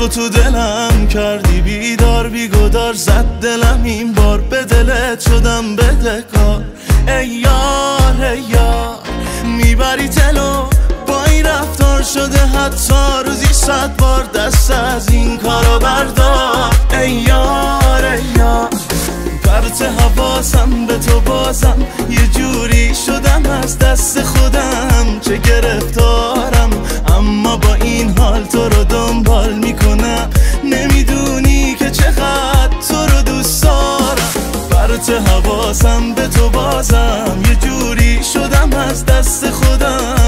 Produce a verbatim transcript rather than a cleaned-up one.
تو تو دلم کردی بیدار بیگدار، زد دلم این بار به دلت شدم بدهکار. ای یار ای یار میبری جلو با این رفتار، شده حتی روزی صد بار دست از این کارا بردار. ای یار ای یار پرت حواسم به تو بازم، یه جوری شدم از دست خودم چه گرفتارم، اما با این حال تو رو دنبال میکنم. نمیدونی که چقدر تو رو دوست دارم، پرت حواسم به تو بازم، یه جوری شدم از دست خودم